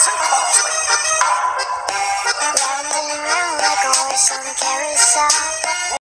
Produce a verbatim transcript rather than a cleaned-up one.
so costly. Round and round like a horse on a carousel.